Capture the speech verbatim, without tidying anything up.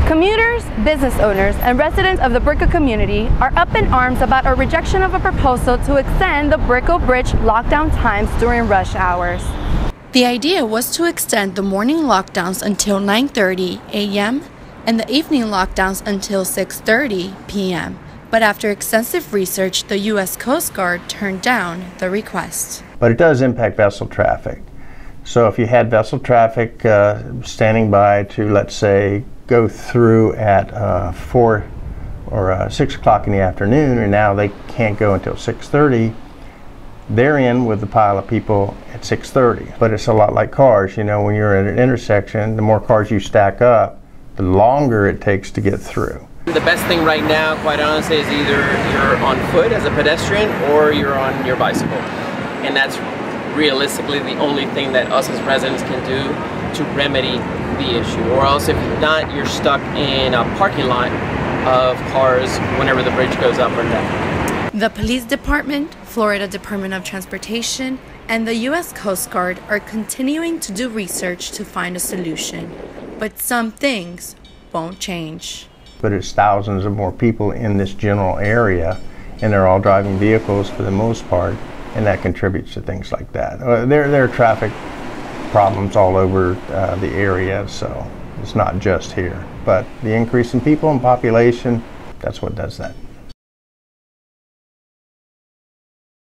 Commuters, business owners, and residents of the Brickell community are up in arms about a rejection of a proposal to extend the Brickell Bridge lockdown times during rush hours. The idea was to extend the morning lockdowns until nine thirty a m and the evening lockdowns until six thirty p m But after extensive research, the U S Coast Guard turned down the request. But it does impact vessel traffic. So if you had vessel traffic uh, standing by to, let's say, go through at uh, four or uh, six o'clock in the afternoon, and now they can't go until six thirty, they're in with the pile of people at six thirty. But it's a lot like cars. You know, when you're at an intersection, the more cars you stack up, the longer it takes to get through. The best thing right now, quite honestly, is either you're on foot as a pedestrian or you're on your bicycle. And that's realistically the only thing that us as residents can do to remedy the issue. Or else if not, you're stuck in a parking lot of cars whenever the bridge goes up or down. The police department, Florida Department of Transportation, and the U S Coast Guard are continuing to do research to find a solution. But some things won't change. But it's thousands of more people in this general area, and they're all driving vehicles for the most part, and that contributes to things like that. Uh, there, there are traffic problems all over uh, the area, so it's not just here. But the increase in people and population, that's what does that.